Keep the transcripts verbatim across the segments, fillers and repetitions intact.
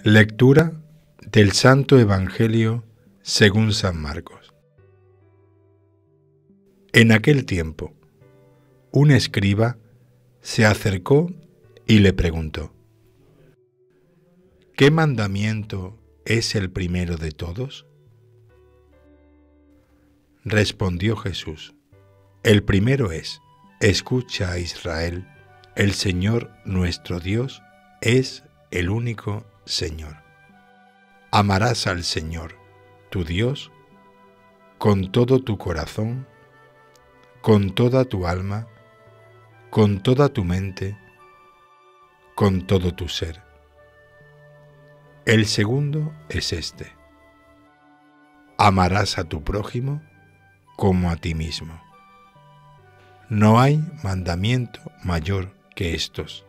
Lectura del Santo Evangelio según San Marcos. En aquel tiempo, un escriba se acercó y le preguntó: ¿qué mandamiento es el primero de todos? Respondió Jesús: el primero es: escucha, Israel, el Señor nuestro Dios es el único Señor. Amarás al Señor, tu Dios, con todo tu corazón, con toda tu alma, con toda tu mente, con todo tu ser. El segundo es este: amarás a tu prójimo como a ti mismo. No hay mandamiento mayor que estos.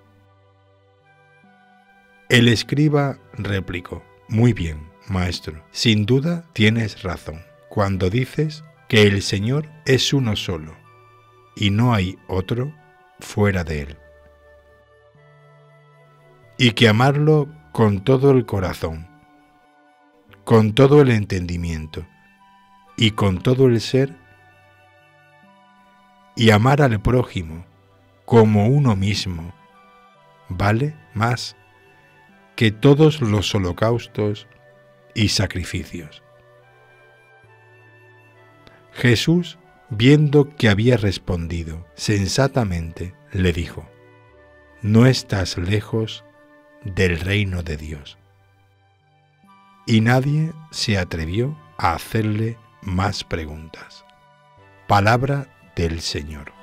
El escriba replicó: muy bien, maestro, sin duda tienes razón cuando dices que el Señor es uno solo y no hay otro fuera de él, y que amarlo con todo el corazón, con todo el entendimiento y con todo el ser, y amar al prójimo como uno mismo, vale más que todos los holocaustos y sacrificios. Jesús, viendo que había respondido sensatamente, le dijo: no estás lejos del reino de Dios. Y nadie se atrevió a hacerle más preguntas. Palabra del Señor.